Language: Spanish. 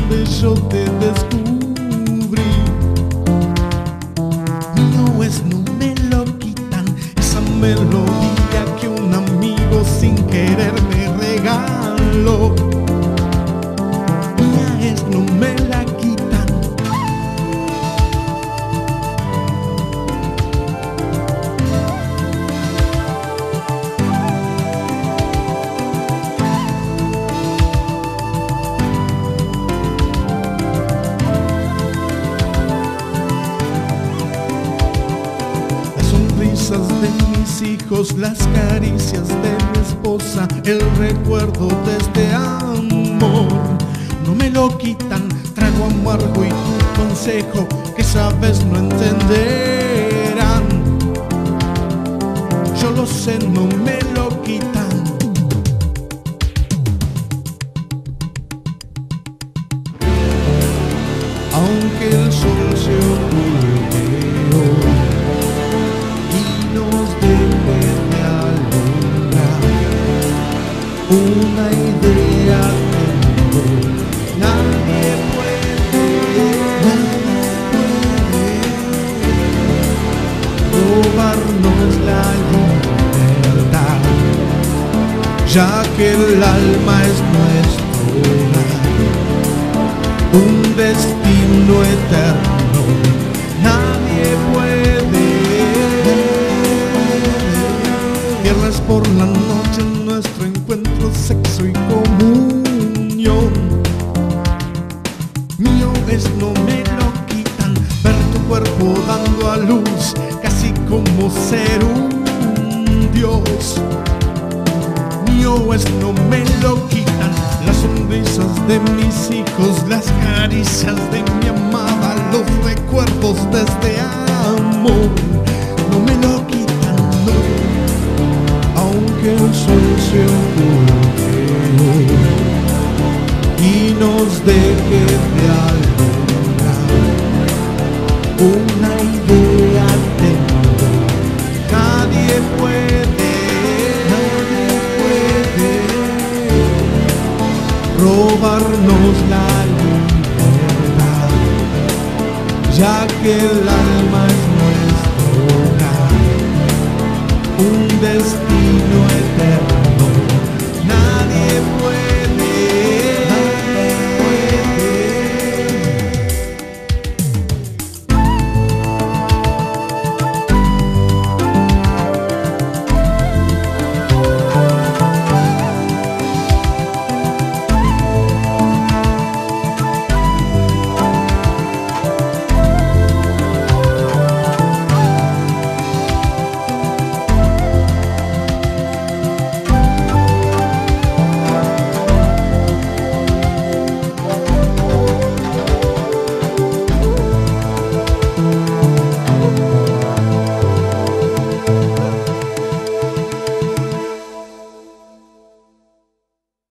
donde yo te descubrí. Mío es, no me lo quitan, esa melodía que un amigo sin querer me regaló. Mía es, no me la quitan. De mis hijos, las caricias de mi esposa, el recuerdo de este amor, no me lo quitan. Trago amargo y tu consejo que sabes no entenderán. Yo lo sé, no me lo quitan. Aunque el sol se oculte hoy, una idea tengo, nadie puede robarnos la libertad, ya que el alma es nuestro hogar, un destino eterno, nadie puede. Viernes por la noche nuestro encuentro, sexo y comunión. Mío es, no me lo quitan, ver tu cuerpo dando a luz, casi como ser un dios. Mío es, no me lo quitan, las sonrisas de mis hijos, las caricias de mi amada, los recuerdos de este amor, no me lo quitan, no. Aunque el sol se oculte y nos deje de alumbrar, una idea tengo, nadie puede robarnos la libertad, ya que el alma es nuestro hogar, un destino eterno.